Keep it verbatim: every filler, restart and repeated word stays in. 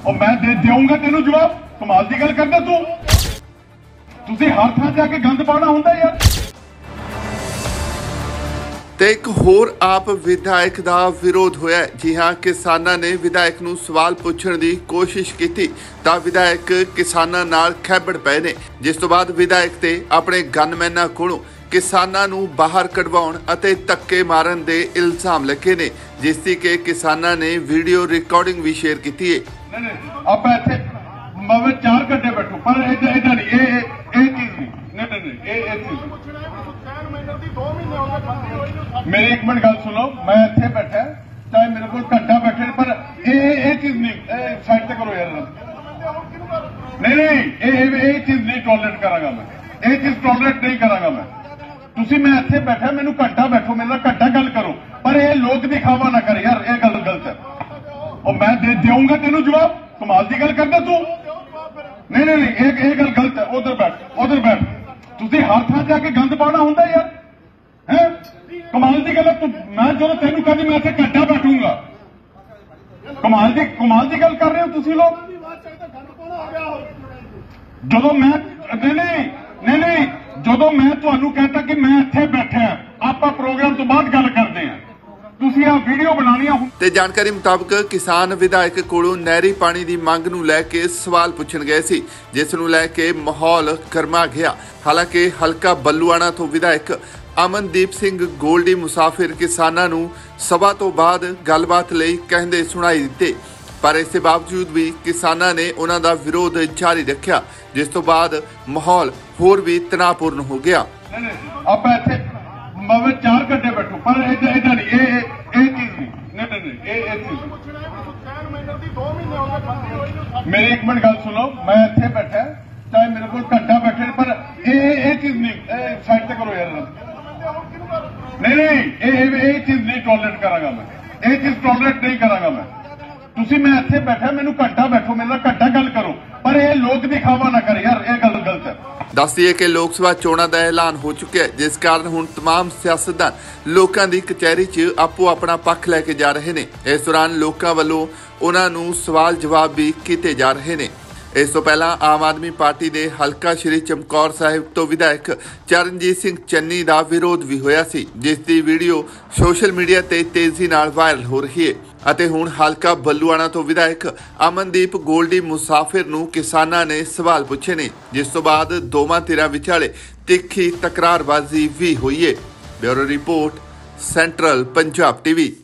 और मैं दे देऊंगा तेनू जवाब। कमाल दी गल करदा तू। तुसीं हर थां जाके गंद पाना हुंदा यार। ਤੇ ਇੱਕ ਹੋਰ ਆਪ ਵਿਧਾਇਕ ਦਾ ਵਿਰੋਧ ਹੋਇਆ। ਜੀ ਹਾਂ, ਕਿਸਾਨਾਂ ਨੇ ਵਿਧਾਇਕ ਨੂੰ ਸਵਾਲ ਪੁੱਛਣ ਦੀ ਕੋਸ਼ਿਸ਼ ਕੀਤੀ ਤਾਂ ਵਿਧਾਇਕ ਕਿਸਾਨਾਂ ਨਾਲ ਖੈਬੜ ਪਏ ਨੇ, ਜਿਸ ਤੋਂ ਬਾਅਦ ਵਿਧਾਇਕ ਤੇ ਆਪਣੇ ਗਨਮੈਨਾਂ ਕੋਲੋਂ ਕਿਸਾਨਾਂ ਨੂੰ ਬਾਹਰ ਕਢਵਾਉਣ ਅਤੇ ਧੱਕੇ ਮਾਰਨ ਦੇ ਇਲਜ਼ਾਮ ਲੱਗੇ ਨੇ, ਜਿਸ ਦੀ ਕਿ ਕਿਸਾਨਾਂ ਨੇ ਵੀਡੀਓ ਰਿਕਾਰਡਿੰਗ ਵੀ ਸ਼ੇਅਰ ਕੀਤੀ ਹੈ। नहीं नहीं अब ਇੱਥੇ ਮੈਂ ਚਾਰ ਘੰਟੇ ਬੈਠੂ ਪਰ ਇਦਾਂ ਇਦਾਂ ਨਹੀਂ, ਇਹ ਇਹ ਚੀਜ਼ ਨਹੀਂ ਨਹੀਂ ਨਹੀਂ ਇਹ ਇਹ ਚੀਜ਼ मेरी एक मिनट गल सुनो। मैं इत्थे बैठा चाहे मेरे को घंटा बैठे पर ये चीज नहीं साइड तक करो यार। नहीं नहीं ये चीज नहीं टॉलरेट करांगा मैं, ये चीज टॉलरेट नहीं करांगा मैं। तुसी मैं इत्थे बैठा मैनू घंटा बैठो मेरे नाल घंटा गल करो पर ये लोक दिखावा ना कर यार, ये गल गलत है। और मैं दे देऊंगा तेनू जवाब। कमाल दी गल करदा तू। नहीं नहीं नहीं ये गल गलत है। उधर बैठ उधर बैठ। तुसी हर थां जाके गंद पाना हुंदा यार है। कमाल दी गल तू। मैं जो तेनू कहनी मैं इत्थे घंटा बैठूंगा। कमाल दी कमाल दी गल कर रहे हो तुसी लोग। जो मैं नहीं नहीं नहीं नहीं जो मैं तुहानू कहता कि मैं इत्थे बैठा आपां प्रोग्राम तो बाद गल करदे हां, ਤੁਸੀਂ ਆ ਵੀਡੀਓ ਬਣਾਉਣੀਆਂ। ਤੇ ਜਾਣਕਾਰੀ ਮੁਤਾਬਕ ਕਿਸਾਨ ਵਿਧਾਇਕ ਕੋਲੋਂ ਨਹਿਰੀ ਪਾਣੀ ਦੀ ਮੰਗ ਨੂੰ ਲੈ ਕੇ ਸਵਾਲ ਪੁੱਛਣ ਗਏ ਸੀ, ਜਿਸ ਨੂੰ ਲੈ ਕੇ ਮਾਹੌਲ ਗਰਮਾ ਗਿਆ। ਹਾਲਾਂਕਿ ਹਲਕਾ ਬੱਲੂਆਣਾ ਤੋਂ ਵਿਧਾਇਕ ਅਮਨਦੀਪ ਸਿੰਘ ਗੋਲਡੀ ਮੁਸਾਫਿਰ ਕਿਸਾਨਾਂ ਨੂੰ ਸਭਾ ਤੋਂ ਬਾਅਦ ਗੱਲਬਾਤ ਲਈ ਕਹਿੰਦੇ ਸੁਣਾਈ ਦਿੱਤੇ, ਪਰ ਇਸ ਦੇ ਬਾਵਜੂਦ ਵੀ ਕਿਸਾਨਾਂ ਨੇ ਉਹਨਾਂ ਦਾ ਵਿਰੋਧ ਜਾਰੀ ਰੱਖਿਆ, ਜਿਸ ਤੋਂ ਬਾਅਦ ਮਾਹੌਲ ਹੋਰ ਵੀ ਤਣਾਅਪੂਰਨ ਹੋ ਗਿਆ। ਆਪਾਂ ਇੱਥੇ मैं चार घंटे बैठू पर इधर इधर नहीं, ये ये चीज नहीं नहीं नहीं ये ये चीज। मेरी एक मिनट गल सुनो। मैं इत्थे बैठा चाहे मेरे को घंटा बैठे पर ये ये चीज नहीं साइड तक करो यार। नहीं नहीं ये ये चीज नहीं टॉलरेट करांगा मैं, ये चीज टॉलरेट नहीं करांगा मैं। तुसी मैं इत्थे बैठा मैनू घंटा बैठो मेरे नाल घंटा गल करो पर ये लोक दिखावा ना कर यार, ये गल गलत है। ਦੱਸ ਦਈਏ ਕਿ ਲੋਕ ਸਭਾ ਚੋਣਾਂ ਦਾ ਐਲਾਨ ਹੋ ਚੁੱਕਿਆ ਹੈ, ਜਿਸ ਕਾਰਨ ਹੁਣ तमाम ਸਿਆਸਤਦਾਨ ਲੋਕਾਂ ਦੀ ਕਚਹਿਰੀ 'ਚ ਆਪੋ ਆਪਣਾ ਪੱਖ ਲੈ ਕੇ ਜਾ ਰਹੇ ਨੇ। ਇਸ ਦੌਰਾਨ ਲੋਕਾਂ ਵੱਲੋਂ ਉਹਨਾਂ ਨੂੰ ਸਵਾਲ ਜਵਾਬ ਵੀ ਕੀਤੇ ਜਾ ਰਹੇ ਨੇ। ਇਸ ਤੋਂ ਪਹਿਲਾਂ ਆਮ ਆਦਮੀ ਪਾਰਟੀ ਦੇ ਹਲਕਾ ਸ਼੍ਰੀ ਚਮਕੌਰ ਸਾਹਿਬ ਤੋਂ ਵਿਧਾਇਕ ਚਰਨਜੀਤ ਸਿੰਘ ਚੰਨੀ ਦਾ ਵਿਰੋਧ ਵੀ ਹੋਇਆ ਸੀ, ਜਿਸ ਦੀ ਵੀਡੀਓ ਸੋਸ਼ਲ ਮੀਡੀਆ ਤੇ ਤੇਜ਼ੀ ਨਾਲ ਵਾਇਰਲ ਹੋ ਰਹੀ ਹੈ। ਅਤੇ ਹੁਣ ਹਲਕਾ ਬੱਲੂਆਣਾ ਤੋਂ ਵਿਧਾਇਕ ਅਮਨਦੀਪ ਗੋਲਡੀ ਮੁਸਾਫਿਰ ਨੂੰ ਕਿਸਾਨਾਂ ਨੇ ਸਵਾਲ ਪੁੱਛੇ ਨੇ, ਜਿਸ ਤੋਂ ਬਾਅਦ ਦੋਵਾਂ ਧਿਰਾਂ ਵਿਚਾਲੇ ਤਿੱਖੀ ਤਕਰਾਰਬਾਜ਼ੀ ਵੀ ਹੋਈ ਹੈ। Bureau report, central Punjab TV.